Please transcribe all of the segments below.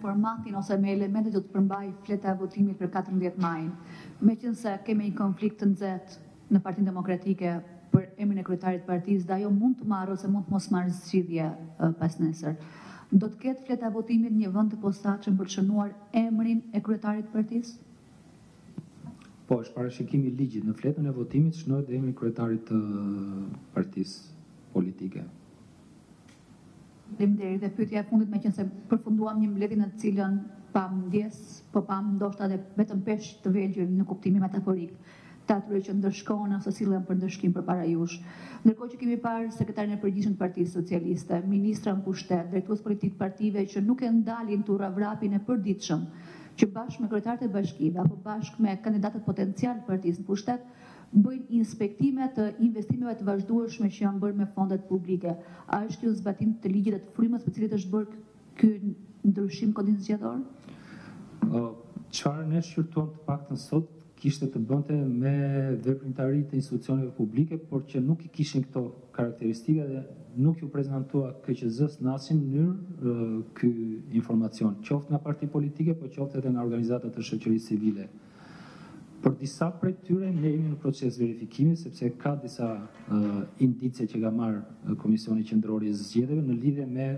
formatin ose me elementet do të përmbaj fleta e votimit për 14 majin. Meqense kemi një konflikt të nxehtë në Partinë Demokratike për emrin e kryetarit të partisë, dhe ajo mund të marrë ose mund të mos marrë zgjidhje pas nesër. Do të ketë fleta e votimit një vend të posaçëm për të shënuar emrin e kryetarit të partisë? Po, është parashikimi i ligjit. Në fletën e votimit shënohet emri i kryetarit të partisë politike. Faleminderit. Dhe pyetja e fundit, meqense përfunduam një mbledhje në të cilën pam ndjes, po pam ndoshta edhe vetëm peshë të vegjël në kuptimin metaforik të atyre që ndërshkohen ose sillen për ndërshkim përpara jush. Ndërkohë që kemi parë sekretarin e përgjithshëm të Partisë Socialiste, ministra në pushtet, drejtues politik partive që nuk e ndalin turravrapin e përditshëm, që bashkë me kryetarët e bashkive apo bashkë me kandidatët potencial të partisë në pushtet bëjnë inspektime të investimeve të vazhdueshme që janë bërë me fondet publike. A është kjo zbatim të ligjit dhe të frymës për cilit është bërë ky ndryshim kodizgjedhor? Çfarë ne shqyrtuam të paktën sot kishte të bënte me veprimtaritë të institucioneve publike, por që nuk i kishin këto karakteristika dhe nuk ju prezantua KQZ-s në asnjë mënyrë ky informacion, qoftë nga parti politike, por qoftë edhe nga organizata të shoqërisë civile. Për disa prej tyre ne jemi në proces verifikimi, sepse ka disa indicie që ka marrë Komisioni Qendror i Zgjedhjeve në lidhje me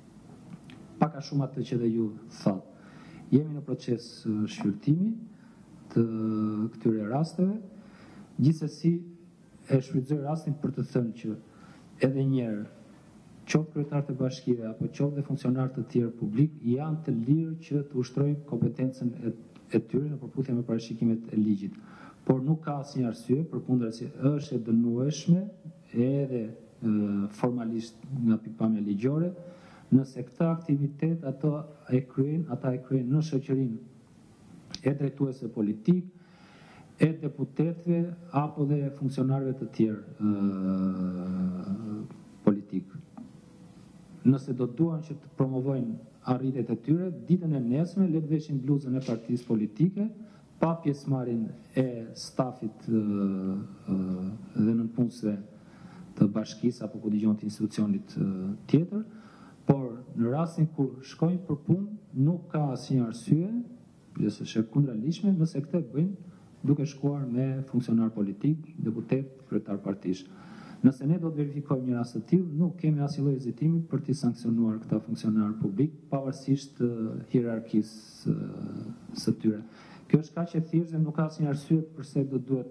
pak a shumë atë që dhe ju thatë. Jemi në proces shqyrtimi të këtyre rasteve, gjithsesi e shfrytëzoj rastin për të thënë që edhe njerë, qoftë kryetarët e bashkive apo qoftë dhe funksionarët të tjerë publik, janë të lirë që të ushtrojnë kompetencën e tyre në përputhje me parashikimet e ligjit. Por nuk ka asnjë arsye, përkundrazi është e dënueshme edhe formalisht nga pikpamja ligjore, nëse këtë aktivitet ata e kryejnë në shoqërinë e drejtuesve politik, e deputetëve apo dhe funksionarëve të tjerë politik. Nëse do duan që të promovojnë arritjet e tyre, ditën e nesme le të veshin bluzën e partisë politike, pa pjesëmarrjen e stafit dhe nënpunësve të bashkisë apo ku dëgjon të institucionit tjetër, por në rastin kur shkojnë për punë, nuk ka asnjë arsye, pjesë është e kundralishme, nëse këtë bëjnë duke shkuar me funksionar politik, deputet, kryetar partish. Nëse ne do të verifikojmë një rast të tillë, nuk kemi asnjë lloj hezitimi për të sankcionuar këta funksionar publik, pavarësisht hierarkisë së tyre. Kjo është kaq e thjeshtë dhe nuk ka asnjë arsye pse do duhet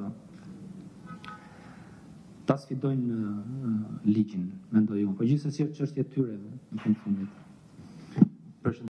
ta sfidojnë ligjin, mendoj unë. Po gjithsesi është çështje e tyre në fund fundit.